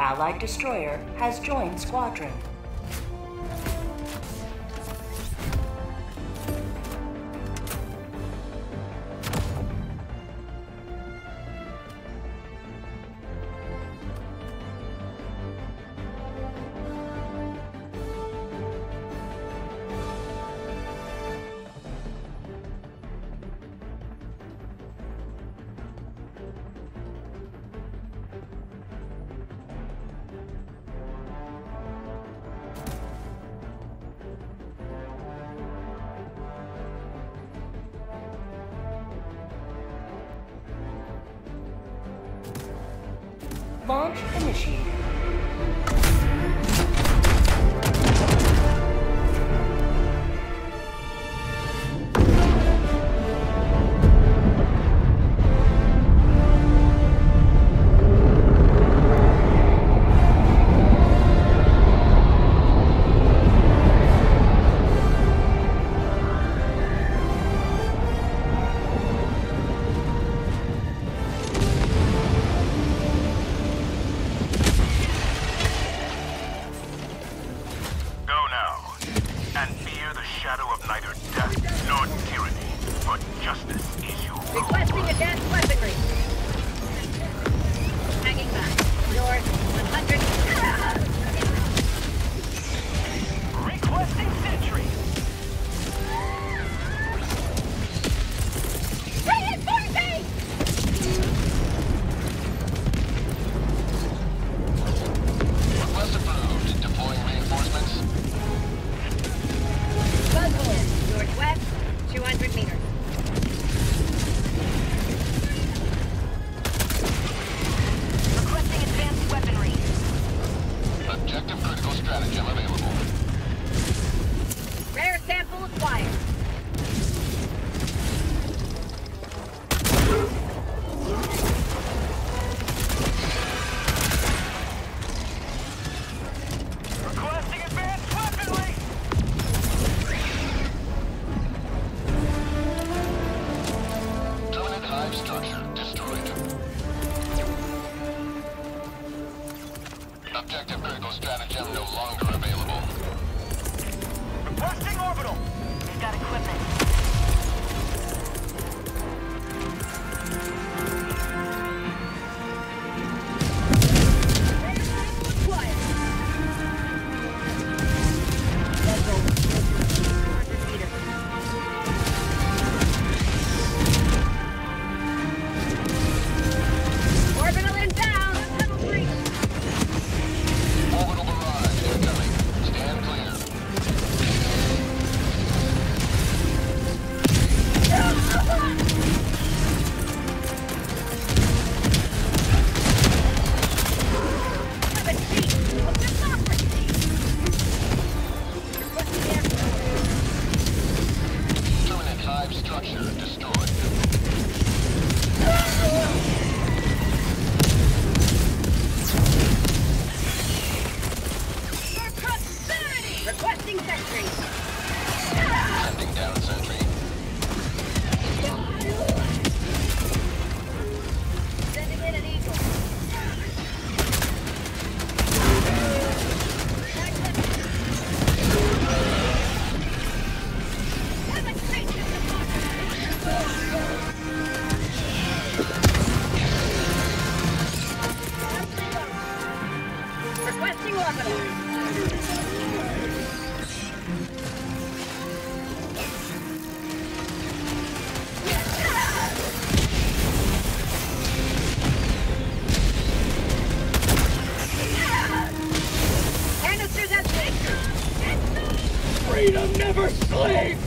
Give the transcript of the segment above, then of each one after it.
Allied destroyer has joined squadron. Launch initiated. Requesting advanced weaponry. Hanging back. North 100. Requesting sentry. Reinforcing! Request approved. Deploying reinforcements. Buzzhole. Northwest 200 meters. Objective critical stratagem available. Rare sample acquired. Requesting advanced weaponry! Terminate hive structure destroyed. Objective critical stratagem no longer available. Requesting orbital! We've got equipment. Orbital inbound! Level 3! Orbital barrage incoming. Stand clear. Have a seat of democracy! Requesting air support. Terminate hive structure destroyed. For prosperity! Requesting sentry! Sending down sentry. Sending in an eagle. Demonstration democracy! Requesting orbital. Canisters at six! Freedom never sleeps!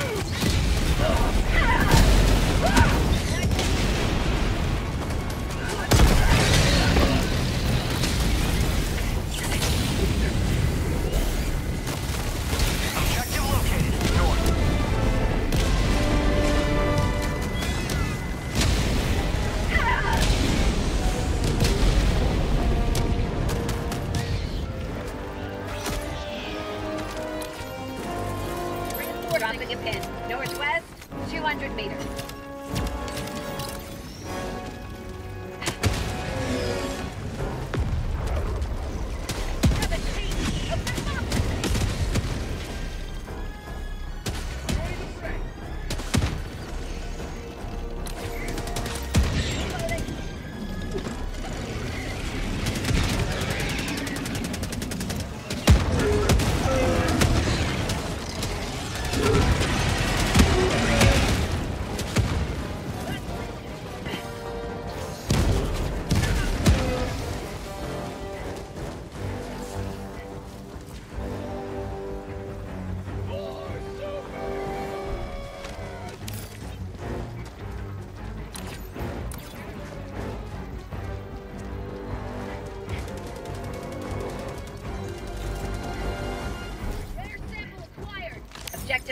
Objective located. North. Dropping a pin. Northwest 200 meters.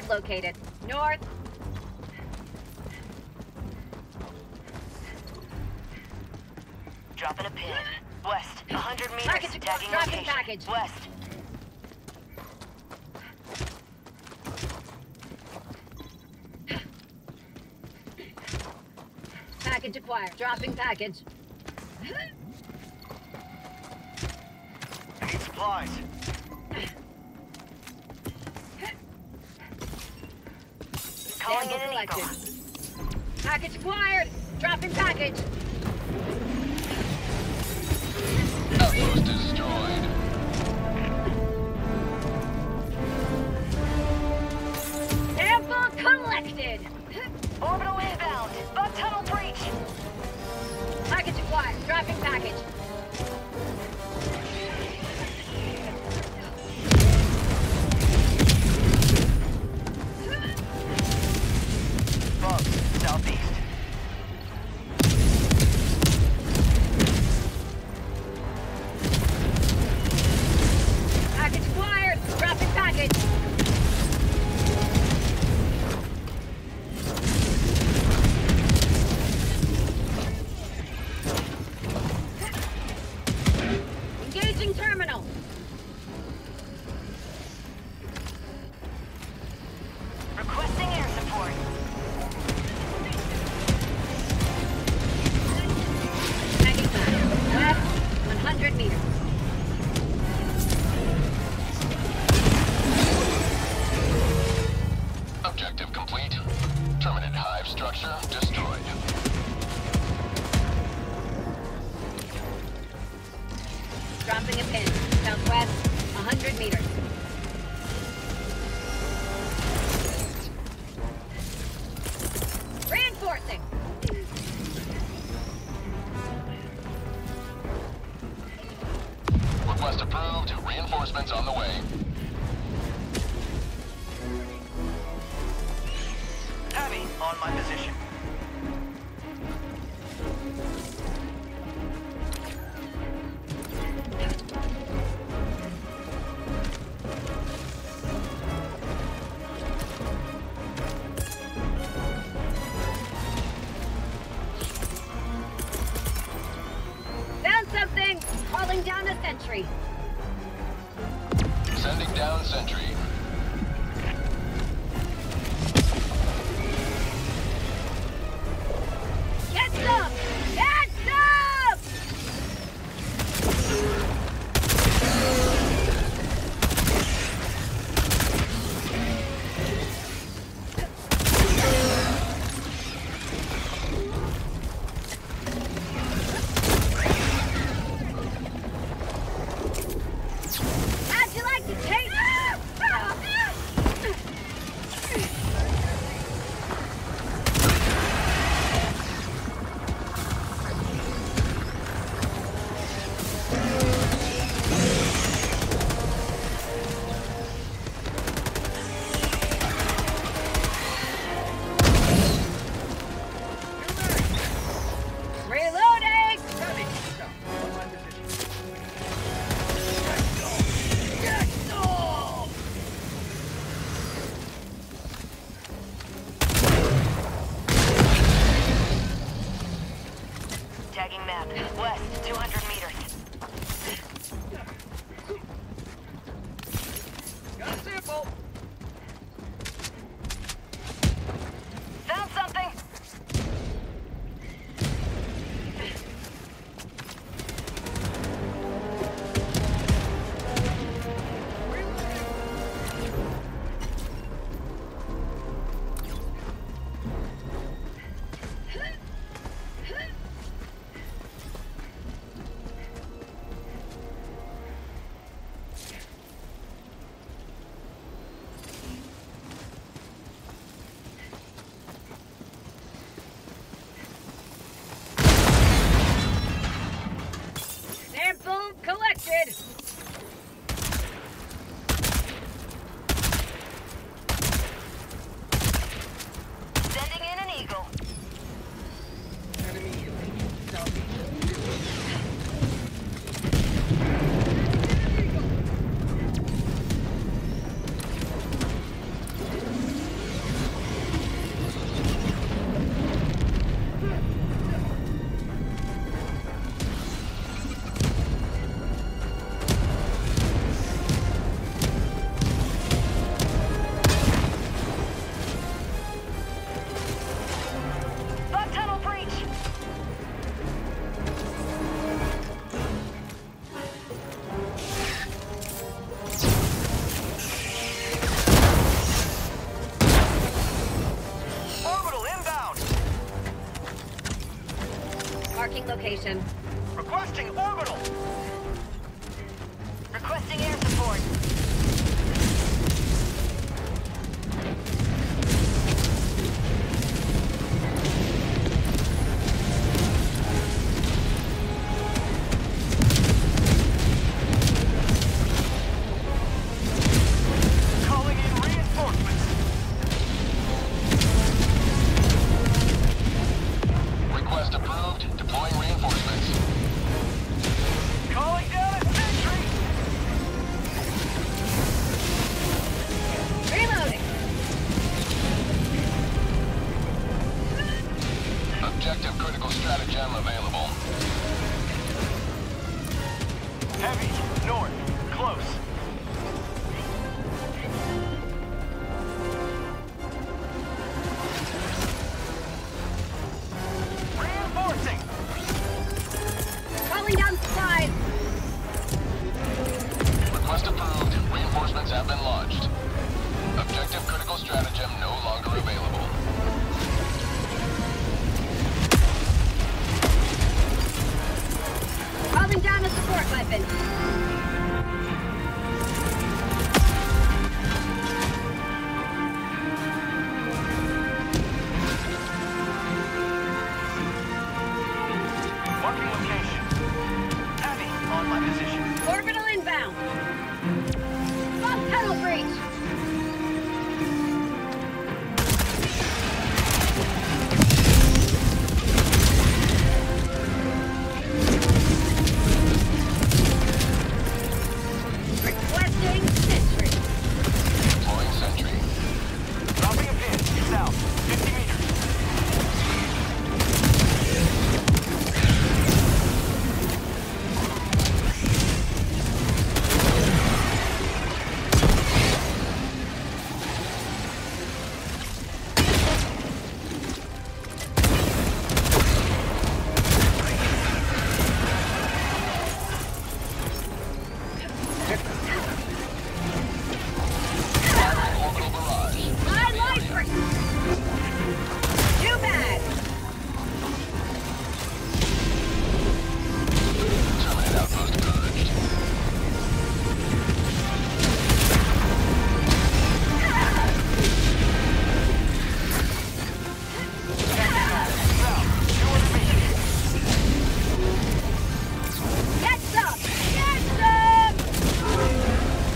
located. North. Dropping a pin. West, 100 meters. Package Tagging dropping location. package. West. Package acquired. Dropping package. I need supplies. Calling in Sample an eagle. selected. Package acquired. Dropping package. Outpost destroyed. Sample collected. Orbital inbound. Bug tunnel breach. Package acquired. Dropping package. Bugs, southeast. Package acquired. Dropping package. Engaging terminal. Requesting air support. Tagging back. West, 100 meters. Objective complete. Terminate hive structure destroyed. Dropping a pin. Southwest, 100 meters. Reinforcing. Request approved. Reinforcements on the way. Heavy on my position. Found something. Calling down a sentry. Sending down sentry. Get some! Get some! How'd you like to taste? Reloading! Tagging map. West, 200 meters. Got a sample. Found something. Marking location. Requesting orbital. Requesting air support. Calling in reinforcements. Request approved. Deploying reinforcements. Calling down a sentry. Reloading. Objective critical stratagem available. Heavy. North. Close. Reinforcing. Calling down supplies. Request approved. Reinforcements have been launched. Objective critical stratagem no longer available. Calling down a support weapon. Marking location. Heavy on my position. Orbital inbound. Bomb tunnel breach. Requesting sentry. Deploying sentry. Dropping a pin. South. 50 meters. Firing orbital barrage. My life break. Too bad. Terminate outpost purged. South. 200 meters. Get some. Get some.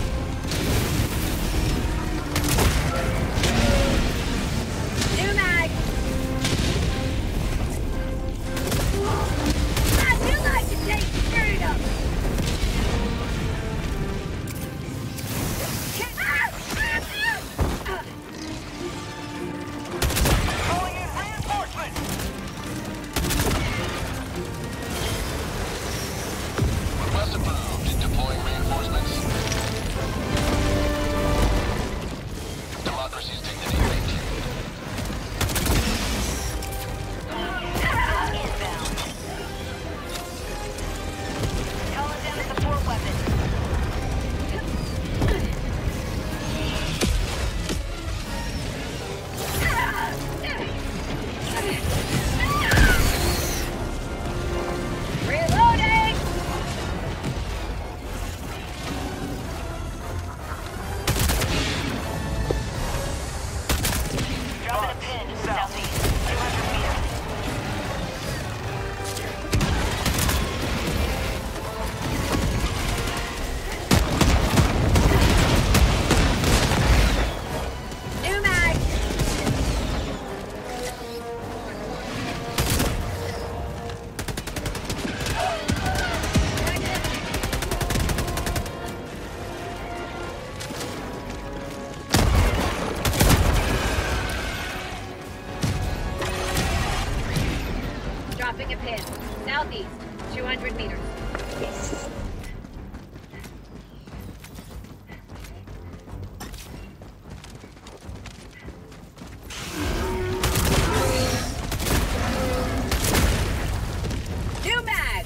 New mag. I do like to take freedom. Calling in reinforcements. Request approved. Deploying reinforcements. Democracy's dignity maintained. Inbound. Calling down a support weapon. Reloading. Dropping a pin. Southeast. 200 meters. New mag. Dropping a pin. Southeast. 200 meters. New mag.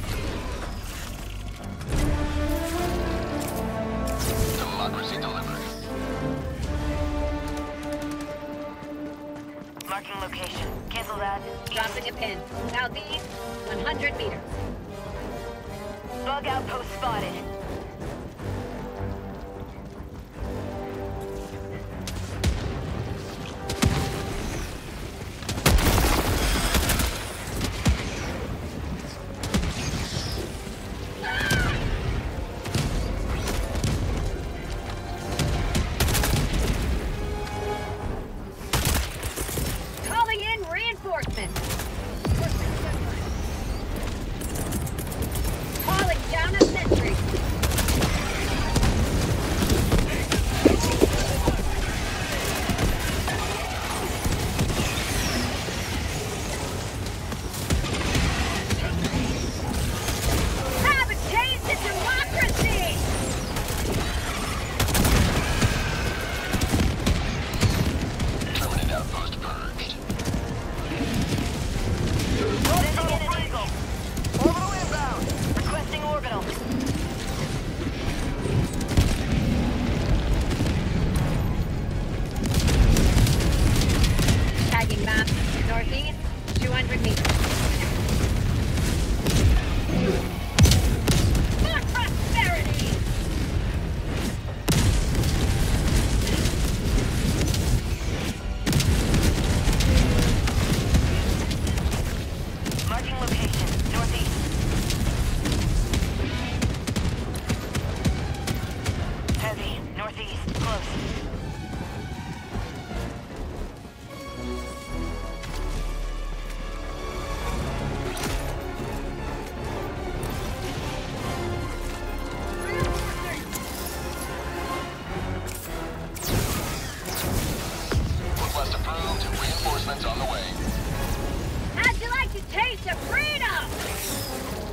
Democracy delivered. Marking location. Cancel that. Dropping a pin. Southeast, 100 meters. Bug outpost spotted. Calling in reinforcements. Calling down a sentry. Have a taste of democracy! Terminate outpost purged. Sending in an eagle. Orbital inbound. Requesting orbital. Tagging map. Northeast, 200 meters. For prosperity! Marking location. Northeast. Heavy. Northeast. Close. Request approved. Reinforcements on the way. How'd you like to taste of freedom?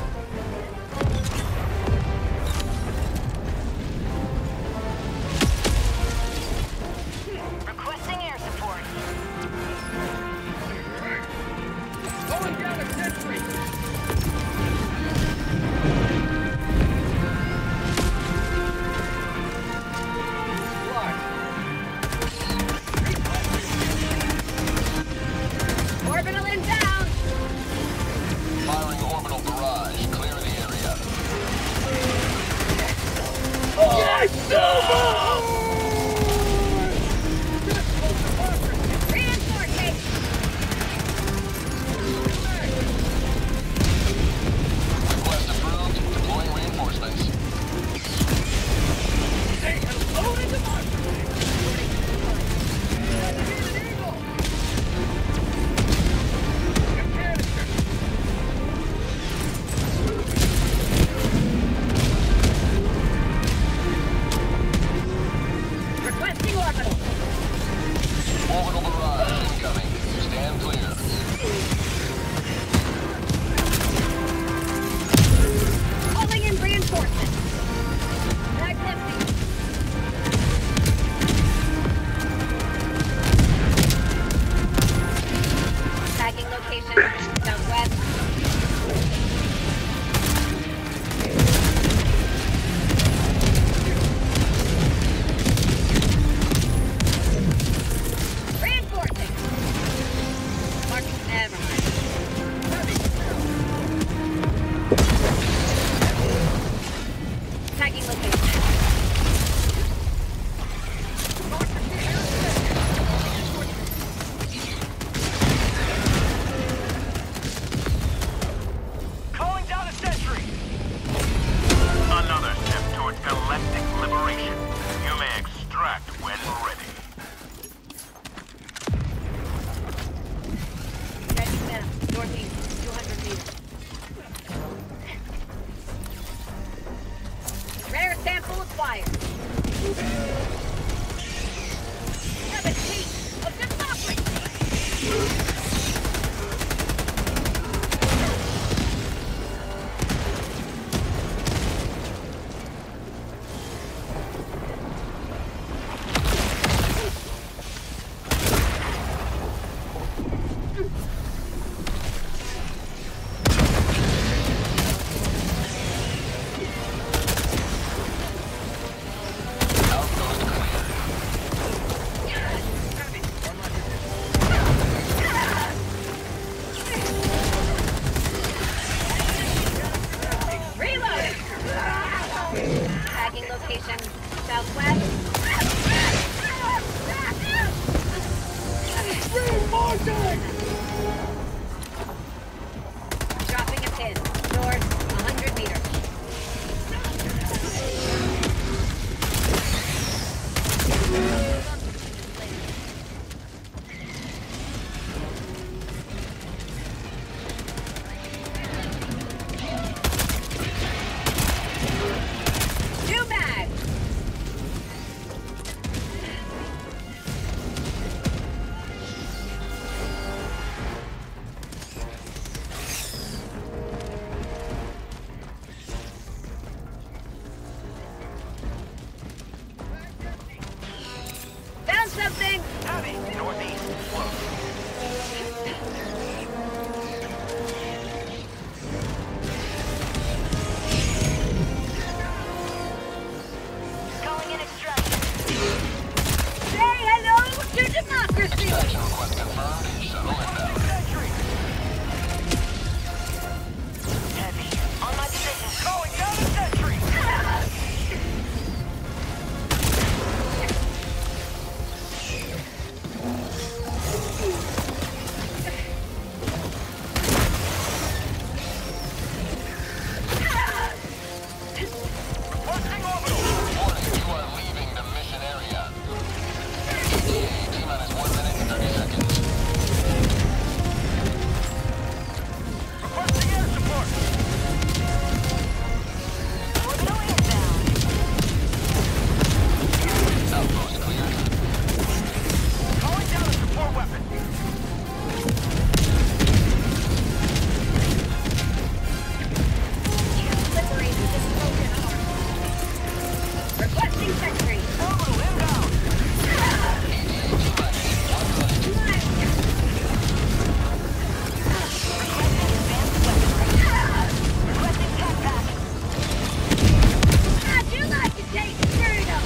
Requesting air support. Going down a sentry. Dropping a pin. North, 100 meters. New mag! Found something! Heavy. Northeast. Close. Calling in extraction. Say hello to democracy! Extraction request confirmed. Shuttle inbound. Sentry. Heavy. On my position. Calling down a sentry. Requesting orbital. Warning, you are leaving the mission area. ETA T-minus 1 minute and 30 seconds. Requesting air support. Orbital inbound. Outpost cleared. Calling down a support weapon. Liberated this broken arm. Requesting sentry. Orbital inbound. Requesting advanced weaponry. Requesting tech pack. How'd you like to take freedom?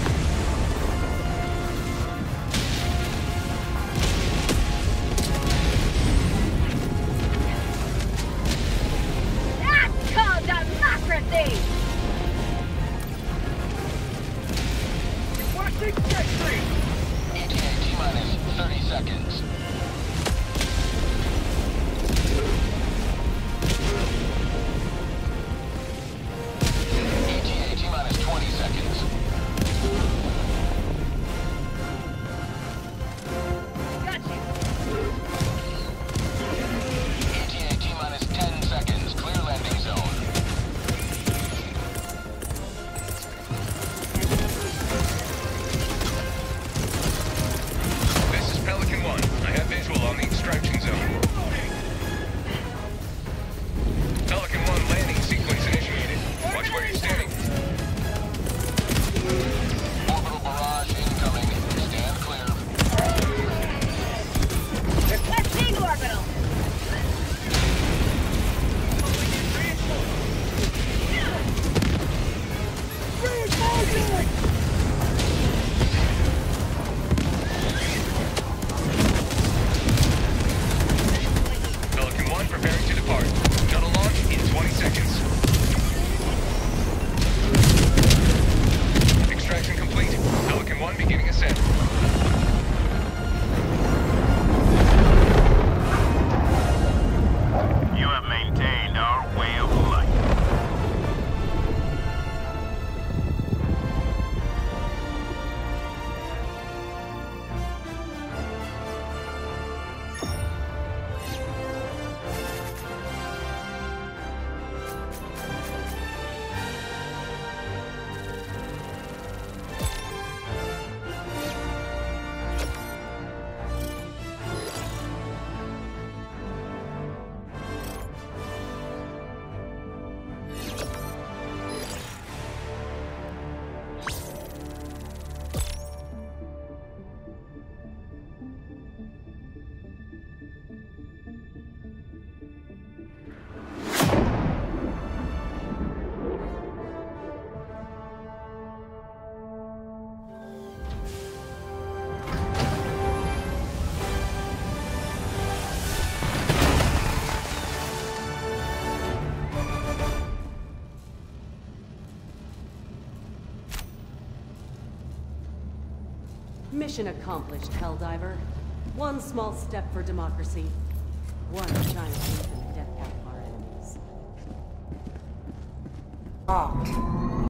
That's called democracy! Requesting sentry. ETA T-minus 30 seconds. ETA T-minus 20 seconds. Got you. ETA T-minus 10 seconds. Clear landing zone. This is Pelican 1. I have visual on the extraction zone. Pelican 1 landing sequence initiated. Watch where you're standing. Orbital barrage incoming. Stand clear. Requesting orbital. Pelican 1 preparing to depart. Shuttle launch in 20 seconds. Extraction complete. Pelican 1 beginning ascent. You have maintained our way of life. Mission accomplished, Helldiver. One small step for democracy. One giant leap in the death path of our enemies. Locked.